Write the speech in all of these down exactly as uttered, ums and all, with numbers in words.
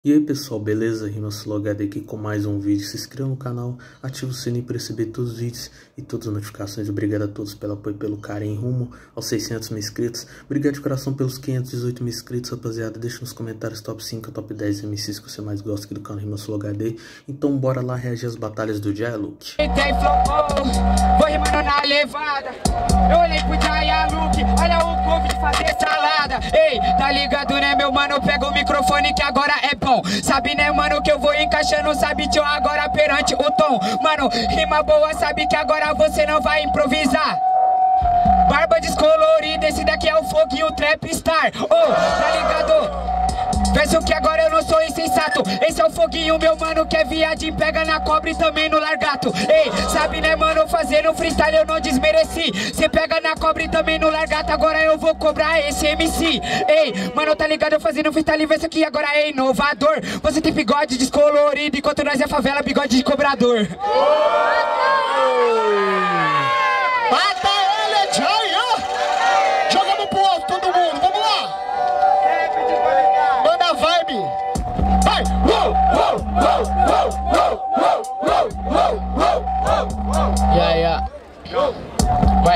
E aí pessoal, beleza? RimaSoloHD aqui com mais um vídeo. Se inscreva no canal, ative o sininho para receber todos os vídeos e todas as notificações. Obrigado a todos pelo apoio e pelo carinho rumo aos seiscentos mil inscritos. Obrigado de coração pelos quinhentos e dezoito mil inscritos, rapaziada. Deixa nos comentários top cinco ou top dez M Cs que você mais gosta aqui do canal RimaSoloHD. Então bora lá reagir às batalhas do Jayaluk. Vou rimando na levada. Eu olhei pro Jayaluk, olha o povo de fazer salada. Ei, tá ligado né meu mano? Pega o microfone que agora é bom. Sabe né mano que eu vou encaixando, sabe tio agora perante o tom. Mano, rima boa, sabe que agora você não vai improvisar. Barba descolorida, esse daqui é o foguinho trap star. Oh, tá ligado? Peço que agora eu não sou insensato. Esse é o foguinho, meu mano, que é viadinho. Pega na cobra e também no largato. Ei, sabe né mano, fazendo freestyle eu não desmereci. Cê pega na cobra e também no largato. Agora eu vou cobrar esse M C. Ei, mano, tá ligado, eu fazendo freestyle. Vê isso aqui agora é inovador. Você tem bigode descolorido, enquanto nós é favela, bigode de cobrador. Mata ele, Jaya! Jogamos pro alto, todo mundo, vamos lá! Manda a vibe! Vai! Uou, uou, uou, uou, uou, uou, uou, uou. Yeah, yeah. Vai.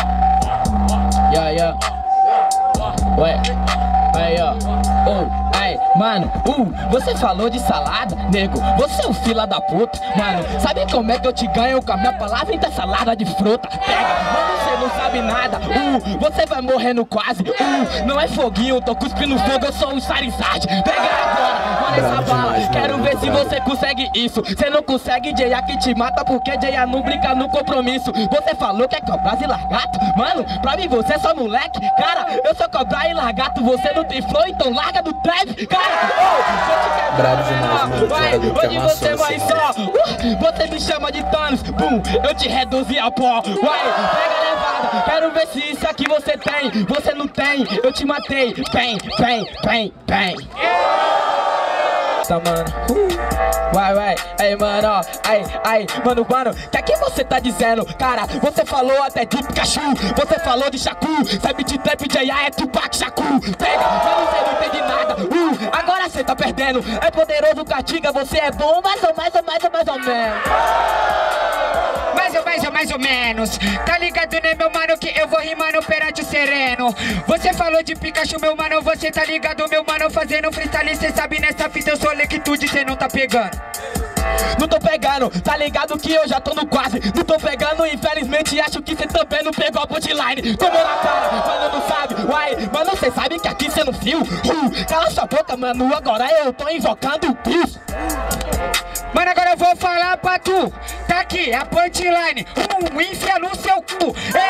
Yeah, yeah. Vai. Aí, ó. Oh, ai, mano, uh, você falou de salada, nego. Você é um fila da puta, mano. Sabe como é que eu te ganho com a minha palavra? Então salada de fruta. Pega, mas você não sabe nada. Uh, você vai morrendo quase. Uh, não é foguinho, tô cuspindo fogo, eu sou um Charizard. Pega agora, olha essa bala. Quero ver se você consegue isso. Você não consegue, Jaya que te mata, porque Jaya não brinca no compromisso. Você falou que é cobrar e largato, mano. Pra mim você é só moleque, cara. Eu sou cobrar e largato, você não tem flow, então larga do trap, cara. Oh, bravo demais, mano. Vai, onde você vai só? Uh, você me chama de Thanos, bum, eu te reduzi a pó. Vai, pega levada, quero ver se isso aqui você tem. Você não tem, eu te matei. Vem, vem, vem, vem. Tá, mano. Uh, vai, vai, aí, mano, ó, aí, aí, mano, mano, que aqui você tá dizendo, cara, você falou até de Pikachu, você falou de Shaku, sabe de trap, Jaya é Tupac Shaku, pega, mas você não entende nada, uh, agora você tá perdendo, é poderoso Catiga, você é bom, mais ou mais ou mais ou mais ou menos. Mais ou mais ou mais ou menos. Tá ligado né meu mano que eu vou rimando perante o sereno. Você falou de Pikachu meu mano, você tá ligado meu mano, fazendo freestyle. Cê sabe nessa fita eu sou lequitude, cê não tá pegando. Não tô pegando, tá ligado que eu já tô no quase. Não tô pegando, infelizmente acho que cê também não pegou a punchline. Tomou na cara, mano não sabe, uai, mano cê sabe que aqui cê não fio. uh, Cala sua boca mano, agora eu tô invocando o Deus. Mano, agora eu vou falar pra tu. Tá aqui, a punchline. Um, enfia no seu cu.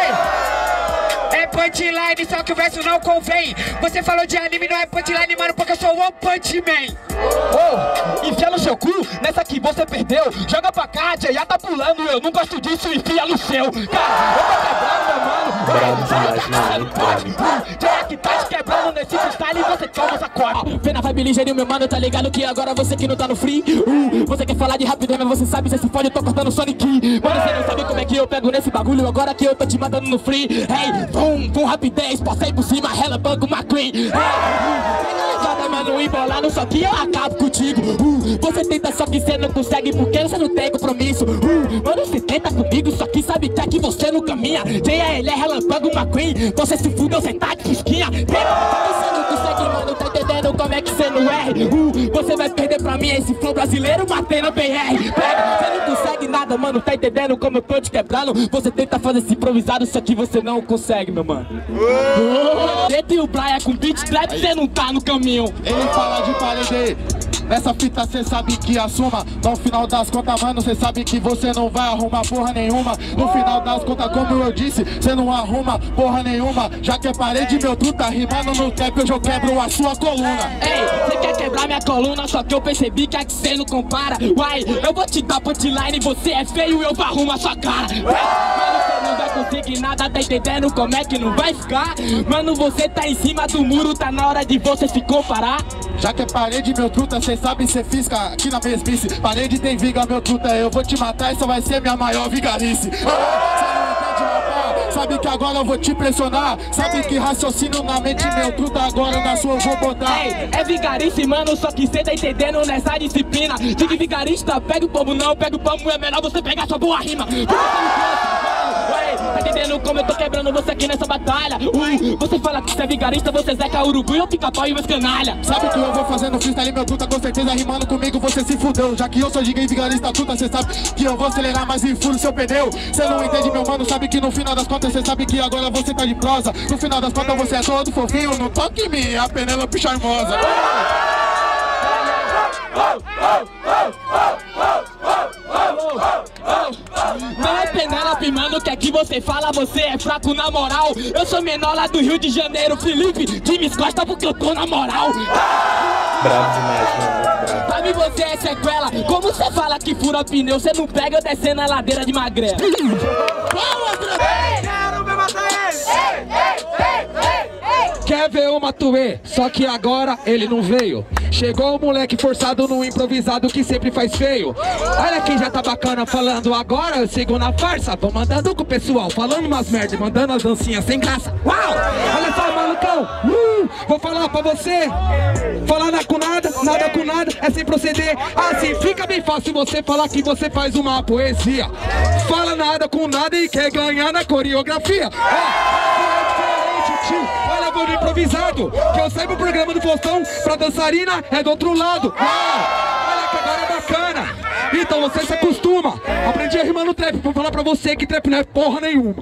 Ei! É punchline, só que o verso não convém. Você falou de anime, não é punchline, mano, porque eu sou o One Punch Man. Oh, enfia no seu cu, nessa aqui você perdeu. Joga pra cá, já tá pulando, eu não gosto disso, enfia no seu. Cara, eu tô quebrando, meu mano. Bravo demais, mano, bravo. Já que tá te quebrando nesse freestyle, você toma sacode. Vem na vibe ligeirinho, meu mano, tá ligado que agora você que não tá no free. Uh, você quer falar de rapidez, mas você sabe, você se fode, eu tô cortando Sonic. Mano, você não sabe como é que eu pego nesse bagulho, agora que eu tô te matando no free. Hey, vum, com rapidez, passei por cima, relâmpago McQueen. Hey, uh, levada, mano, embolando, só que eu acabo contigo. Uh, você tenta, só que você não consegue, porque você não tem compromisso. Uh, mano, você tenta comigo, só que sabe que aqui você não caminha. Jaya, ele é relâmpago McQueen, você se fudeu, você tá de fusquinha. Você não consegue, mano, tá entendendo como é que você não erre. Uh, você vai perder pra mim esse flow brasileiro, matei na B R. Pega, você não consegue nada, mano, tá entendendo como eu tô te quebrando. Você tenta fazer esse improvisado, só que você não consegue, meu mano. Uh, Dentro e o Brian com beat trap, você não tá no caminho. Ele fala de parede. Nessa fita cê sabe que assuma. No final das contas, mano, cê sabe que você não vai arrumar porra nenhuma. No final das contas, como eu disse, cê não arruma porra nenhuma. Já que é parede, meu truta, rimando no trap, eu já quebro a sua coluna. Ei, cê quer quebrar minha coluna, só que eu percebi que aqui cê não compara. Uai, eu vou te dar punchline, você é feio, eu vou arrumar sua cara. Mano, cê não vai conseguir nada, tá entendendo como é que não vai ficar? Mano, você tá em cima do muro, tá na hora de você se comparar. Já que é parede, meu truta, cê sabe, cê fisca aqui na mesmice. Parede tem viga, meu truta, eu vou te matar, essa vai ser minha maior vigarice. Ah, cê não entende, rapaz, Sabe que agora eu vou te pressionar. Sabe que raciocínio na mente meu, tudo agora na sua eu vou botar. Ei, é vigarista, mano, só que cê tá entendendo nessa disciplina. De que vigarista, pega o pombo não, pega o pombo, é melhor você pegar sua boa rima. Ué, tá entendendo como eu tô quebrando você aqui nessa batalha? Uh, você fala que você é vigarista, você zeca urubu, eu pica-pau e meus canalha. Sabe o que eu vou fazer no freestyle, meu truta? Com certeza rimando comigo você se fudeu. Já que eu sou gigante vigarista truta, cê sabe que eu vou acelerar mais e furo seu pneu. Cê não entende, meu mano, sabe que no final das contas cê sabe que agora você tá de prosa. No final das contas você é todo fofinho, não toque em mim, a Penélope charmosa. Não é Penélope, mano, que aqui você fala, você é fraco na moral. Eu sou menor lá do Rio de Janeiro, Felipe, Dimes Costa porque eu tô na moral. Bravo demais, mano. Pra mim você é sequela. Como você fala que fura pneu, você não pega eu descendo a ladeira de magrela. Quer ver o Matuê? Só que agora ele não veio. Chegou o moleque forçado no improvisado que sempre faz feio. Olha quem já tá bacana falando agora, eu sigo na farsa. Tô mandando com o pessoal, falando umas merdas, mandando as dancinhas sem graça. Uau! Olha só, malucão! Uh, vou falar pra você. Falar nada com nada, nada com nada, é sem proceder. Assim fica bem fácil você falar que você faz uma poesia. Fala nada com nada e quer ganhar na coreografia. Olha, vou no improvisado, que eu saio pro programa do Faustão, pra dançarina é do outro lado. Uau, olha que agora é bacana. Então você se acostuma. Aprendi a rimar no trap, vou falar pra você que trap não é porra nenhuma.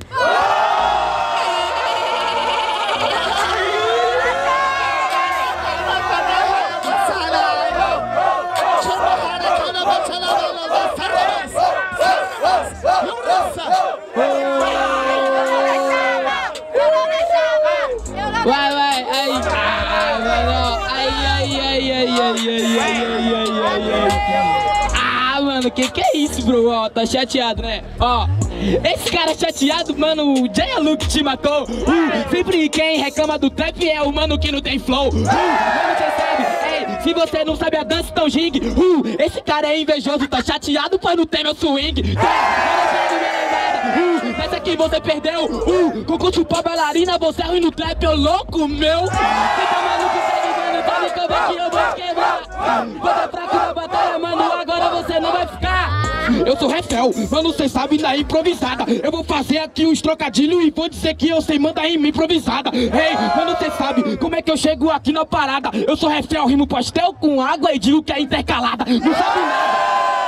Vai, vai, ai, ah, mano, ai, ai, ai, ai, ai, ai, ai, ai, ai, ai. Ah, mano, que que é isso, bro? Ó, tá chateado, né? Ó, esse cara chateado, mano, o Jay Luke te matou. Uh, sempre quem reclama do trap é o mano que não tem flow. Uh, mano, você sabe, ei, se você não sabe a dança, então gingue. Uh, esse cara é invejoso, tá chateado pra não ter meu swing. Uh, essa aqui você perdeu. Uh, concurso pra bailarina, você é ruim no trap, ô louco meu. Você tá maluco, segue, mano, tá no campo que eu vou quebrar. Você é fraco na batalha, mano, agora você não vai ficar. Eu sou Refel, mano, cê sabe na improvisada. Eu vou fazer aqui uns trocadilhos e vou dizer que eu sei mandar rima improvisada. Ei, mano, cê sabe como é que eu chego aqui na parada. Eu sou Refel, rimo pastel com água e digo que é intercalada. Não sabe nada.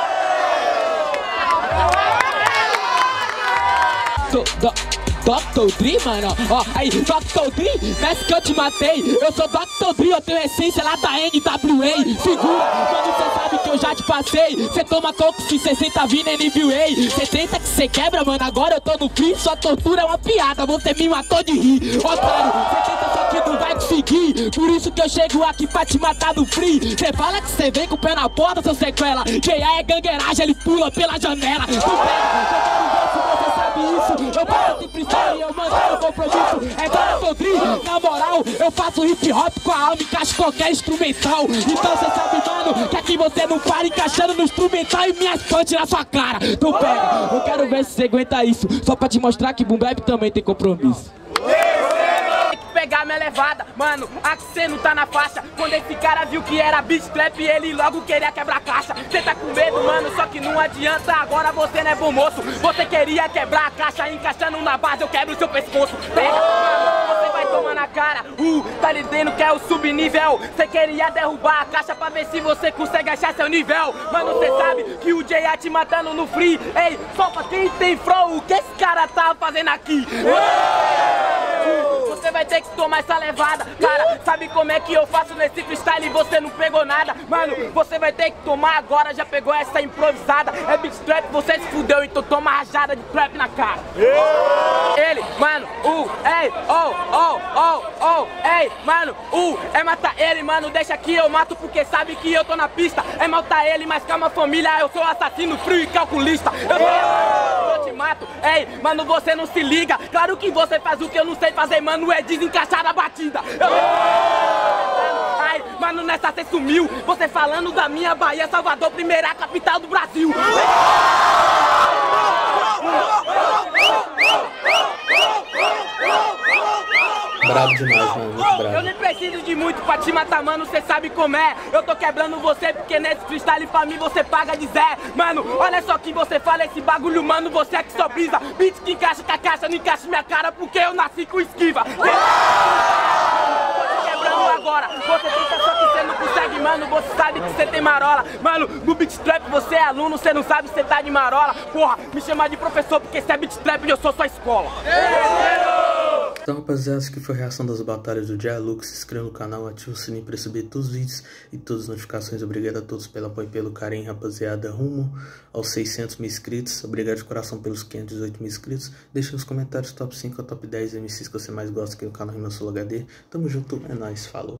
doutor Dre, mano, ó, aí, doutor Dre, parece que eu te matei. Eu sou doutor Dre, eu tenho essência lá da N W A. Segura, quando cê sabe que eu já te passei. Cê toma coco se cê senta vindo N W A. Cê tenta que cê quebra, mano, agora eu tô no free. Sua tortura é uma piada, você me matou de rir. Otário, cê tenta só que não vai conseguir. Por isso que eu chego aqui pra te matar do free. Cê fala que cê vem com o pé na porta, seu sequela. J A é gangueiragem, ele pula pela janela. Tu pega, você sabe isso. Eu faço de freestyle e eu mando meu compromisso. É claro que eu Dre, na moral, eu faço hip hop com a alma, encaixo qualquer instrumental. Então cê sabe, mano, que aqui você não para encaixando no instrumental e minhas punch na sua cara. Tu pega, eu quero ver se você aguenta isso. Só pra te mostrar que boom bap também tem compromisso. Pegar minha levada, mano, aqui cê não tá na faixa. Quando esse cara viu que era beat trap, ele logo queria quebrar caixa. Cê tá com medo, mano, só que não adianta. Agora você não é bom moço. Você queria quebrar a caixa, encaixando na base, eu quebro o seu pescoço. Pega, mano, você vai tomar na cara. Uh, tá lidando que é o subnível. Cê queria derrubar a caixa pra ver se você consegue achar seu nível. Mano, cê sabe que o J A te matando no free. Ei, só pra quem tem flow, o que esse cara tá fazendo aqui? Você vai ter que tomar essa levada, cara. Sabe como é que eu faço nesse freestyle e você não pegou nada? Mano, você vai ter que tomar agora, já pegou essa improvisada. É beat trap, você se fudeu, então toma rajada de trap na cara. Ele, mano, uh, ei, oh, oh, oh, oh, ei, mano, uh, é matar ele, mano, deixa que eu mato porque sabe que eu tô na pista. É matar ele, mas calma família, eu sou assassino frio e calculista. Eu sou eu te mato, ei, mano, você não se liga. Claro que você faz o que eu não sei fazer, mano, é desencaixar a batida. Eu... Ai, mano, nessa cê sumiu. Você falando da minha Bahia, Salvador, primeira capital do Brasil. Brabo demais, mano, muito brabo. Eu nem preciso de muito pra te matar, mano, cê sabe como é. Eu tô quebrando você porque nesse freestyle pra mim você paga de Zé. Mano, olha só que você fala esse bagulho, mano, você é que só brisa. Beat que encaixa com a caixa, não encaixa minha cara porque eu nasci com esquiva. Agora, você pensa só que você não consegue, mano, você sabe que você tem marola. Mano, no beat trap você é aluno, você não sabe se você tá de marola. Porra, me chama de professor porque se é beat trap eu sou sua escola. Então, rapaziada, essa aqui foi a reação das batalhas do Dialux. Se inscreva no canal, ative o sininho para receber todos os vídeos e todas as notificações. Obrigado a todos pelo apoio e pelo carinho, rapaziada, rumo aos seiscentos mil inscritos. Obrigado de coração pelos quinhentos e dezoito mil inscritos. Deixa nos comentários top cinco ou top dez M Cs que você mais gosta aqui no canal Rima Sul H D. Tamo junto, é nóis, falou.